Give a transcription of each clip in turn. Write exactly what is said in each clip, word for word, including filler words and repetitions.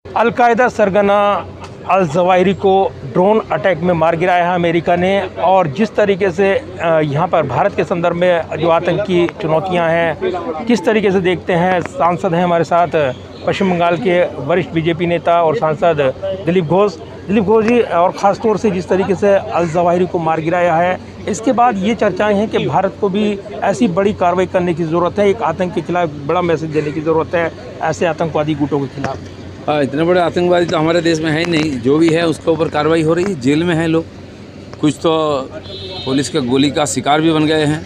Al Qaeda सरगना अल Zawahiri को drone attack में मार गिराया है अमेरिका ने। और जिस तरीके से यहाँ पर भारत के संदर्भ में जो आतंकी चुनौतियाँ हैं, किस तरीके से देखते हैं। सांसद हैं हमारे साथ पश्चिम बंगाल के वरिष्ठ बीजेपी नेता और सांसद दिलीप घोष दिलीप घोष जी, और ख़ास तौर से जिस तरीके से अल ज़वाहिरी को मार गिराया है, इसके बाद ये चर्चाएं हैं कि भारत को भी ऐसी बड़ी कार्रवाई करने की ज़रूरत है, एक आतंक के खिलाफ बड़ा मैसेज देने की ज़रूरत है ऐसे आतंकवादी गुटों के खिलाफ। हाँ, इतने बड़े आतंकवादी तो हमारे देश में है ही नहीं। जो भी है उसके ऊपर कार्रवाई हो रही है। जेल में हैं लोग, कुछ तो पुलिस के गोली का शिकार भी बन गए हैं।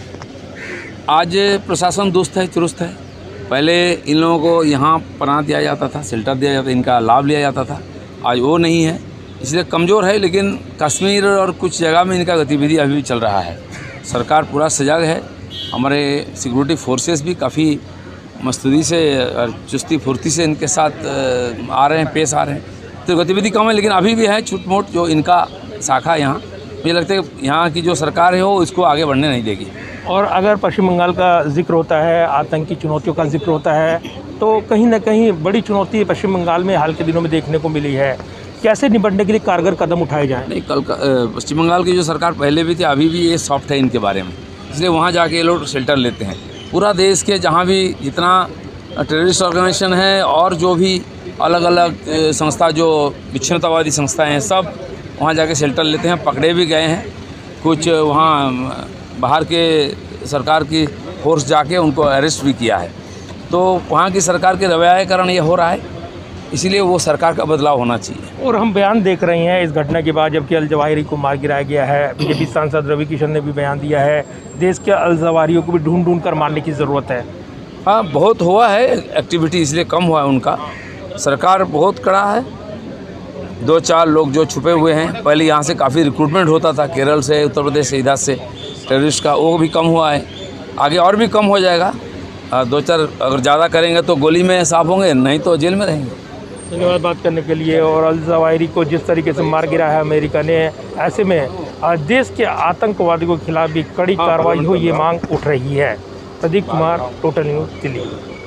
आज प्रशासन दुरुस्त है, चुरुस्त है। पहले इन लोगों को यहाँ पनाह दिया जाता था, शेल्टर दिया जाता था, इनका लाभ लिया जाता था। आज वो नहीं है, इसलिए कमज़ोर है। लेकिन कश्मीर और कुछ जगह में इनका गतिविधि अभी भी चल रहा है। सरकार पूरा सजग है। हमारे सिक्योरिटी फोर्सेस भी काफ़ी मस्तूरी से और चुस्ती फुर्ती से इनके साथ आ रहे हैं, पेश आ रहे हैं। तो गतिविधि कम है, लेकिन अभी भी है छूट मोट जो इनका शाखा यहाँ। मुझे लगता है कि यहाँ की जो सरकार है वो इसको आगे बढ़ने नहीं देगी। और अगर पश्चिम बंगाल का जिक्र होता है, आतंकी चुनौतियों का जिक्र होता है, तो कहीं ना कहीं बड़ी चुनौती पश्चिम बंगाल में हाल के दिनों में देखने को मिली है। कैसे निपटने के लिए कारगर कदम उठाए जाएँ? नहीं, कल पश्चिम बंगाल की जो सरकार पहले भी थी, अभी भी ये सॉफ्ट है इनके बारे में, इसलिए वहाँ जाके ये लोग शेल्टर लेते हैं। पूरा देश के जहाँ भी जितना टेररिस्ट ऑर्गेनाइजेशन है और जो भी अलग अलग संस्था जो विच्छिन्नतावादी संस्थाएं हैं, सब वहाँ जाके शेल्टर लेते हैं। पकड़े भी गए हैं कुछ, वहाँ बाहर के सरकार की फोर्स जाके उनको अरेस्ट भी किया है। तो वहाँ की सरकार के रवैया के कारण ये हो रहा है, इसीलिए वो सरकार का बदलाव होना चाहिए। और हम बयान देख रहे हैं इस घटना के बाद, जबकि अल ज़वाहिरी को मार गिराया गया है। बीजेपी सांसद रवि किशन ने भी बयान दिया है, देश के अल ज़वाहिरियों को भी ढूंढ ढूंढ कर मारने की ज़रूरत है। हाँ, बहुत हुआ है एक्टिविटी, इसलिए कम हुआ है उनका। सरकार बहुत कड़ा है। दो चार लोग जो छुपे हुए हैं, पहले यहाँ से काफ़ी रिक्रूटमेंट होता था, केरल से, उत्तर प्रदेश से, इधर से टेररिस्ट का, वो भी कम हुआ है। आगे और भी कम हो जाएगा। दो चार अगर ज़्यादा करेंगे तो गोली में साफ होंगे, नहीं तो जेल में रहेंगे। धन्यवाद बात करने के लिए। और अल ज़वाहिरी को जिस तरीके से मार गिरा है अमेरिका ने, ऐसे में देश के आतंकवादियों के खिलाफ भी कड़ी कार्रवाई हो, ये मांग उठ रही है। Pradeep Kumar, total news, Delhi.